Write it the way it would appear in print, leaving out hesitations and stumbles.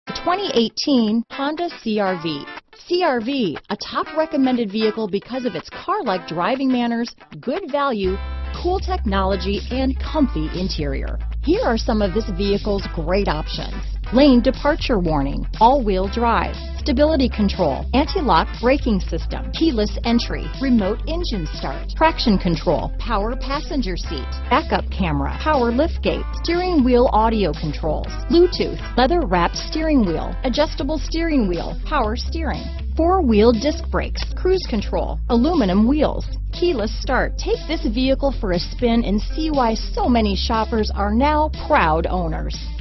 2018 Honda CR-V. CR-V, a top recommended vehicle because of its car-like driving manners, good value, cool technology, and comfy interior. Here are some of this vehicle's great options: lane departure warning, all-wheel drive, stability control, anti-lock braking system, keyless entry, remote engine start, traction control, power passenger seat, backup camera, power liftgate, steering wheel audio controls, Bluetooth, leather-wrapped steering wheel, adjustable steering wheel, power steering, four-wheel disc brakes, cruise control, aluminum wheels, keyless start. Take this vehicle for a spin and see why so many shoppers are now proud owners.